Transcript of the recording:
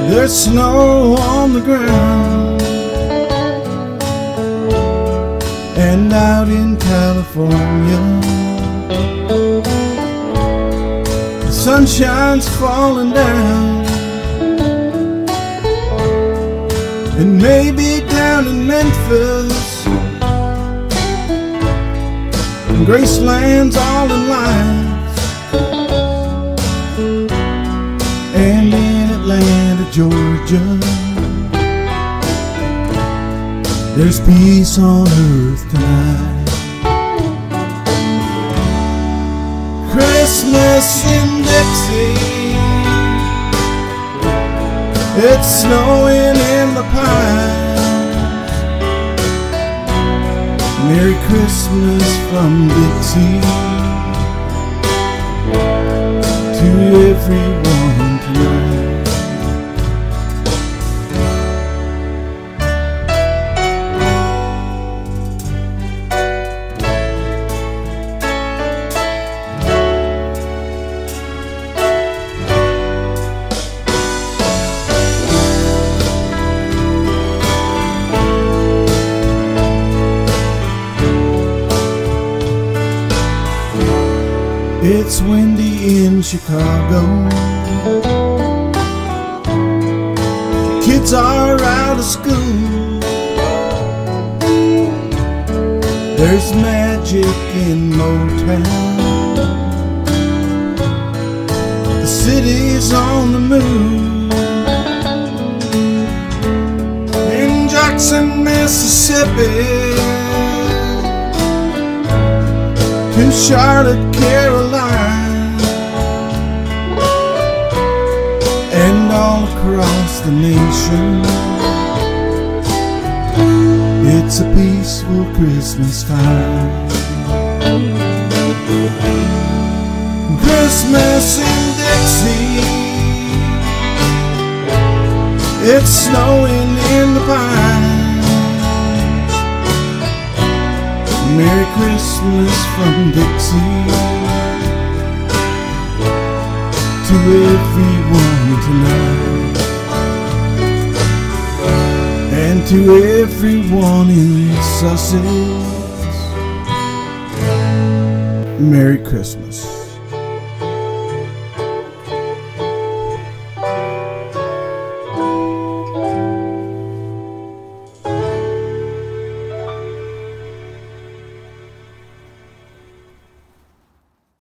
There's snow on the ground, and out in California the sunshine's falling down. And maybe down in Memphis and Graceland's all in lights, and in Atlanta, Georgia, there's peace on earth tonight. Christmas in Dixie, it's snowing in the pines. Merry Christmas from Dixie to everyone tonight. It's windy in Chicago, kids are out of school. There's magic in Motown, the city's on the move. In Jackson, Mississippi, to Charlotte, Carolina, and all across the nation, it's a peaceful Christmas time. Christmas in Dixie, it's snowing in the pines. Merry Christmas from Dixie to everyone tonight, and to everyone in Sussex, Merry Christmas.